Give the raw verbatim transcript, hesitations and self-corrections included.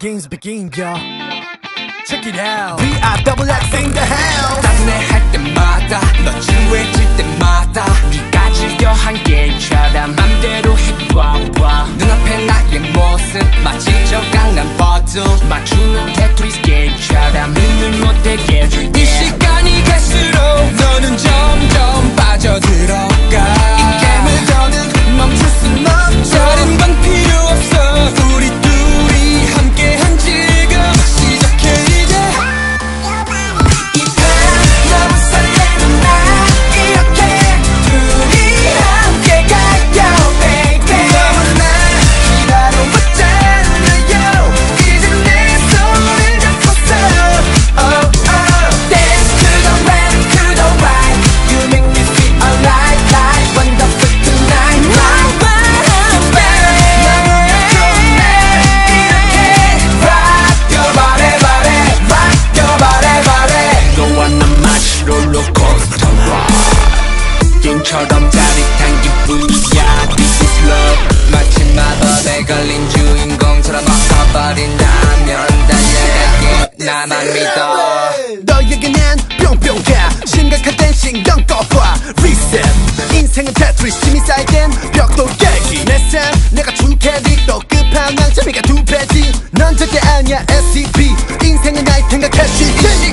begins, begin, yo. Check it out. We are double X in the house. 따분해 할 때마다 너 지루해질 때마다 네가 즐겨 한 게임처럼 맘대로 해봐봐. 눈앞에 나의 모습 마치 저 강남 버튼 맞추는 테트리스 게임처럼 눈을 못 떼게 해줄게. 이 시간이 갈수록 너는 점점 빠져들어가. 이 게임을 더는 멈출 순 없죠. 다른 건 필요 없어. 우리 둘이 함께한 지금 시작해 이제. 이 밤 너무 설레는 나 이렇게 둘이 함께 가요 baby. 너와 나 기다려봤잖아요. 이제 내 손을 잡았어. Oh oh. Dance to the left, to the right. You make me feel alive, like wonderful tonight. My body, baby. 너무나 좋네. 이렇게 rock your body, body, rock your body, body. 너와 나 마치 롤러코스터 ride. 게임처럼 짜릿한 기분이야. This is love. 마치 마법에 걸린 주인공처럼 엎어버린다면 달려갈게. 나만 믿어. 너에게 난 뿅뿅 가. 심각할 땐 신경 꺼봐. Reset. 인생은 테트리스. 힘이 쌓일 땐 벽돌 깨기. 내 삶 내가 줄 캐릭. 또 끝판왕 재미가 두 배지. 넌 절대 아니야 에스티피. 인생은 나의 생각할 수 있지.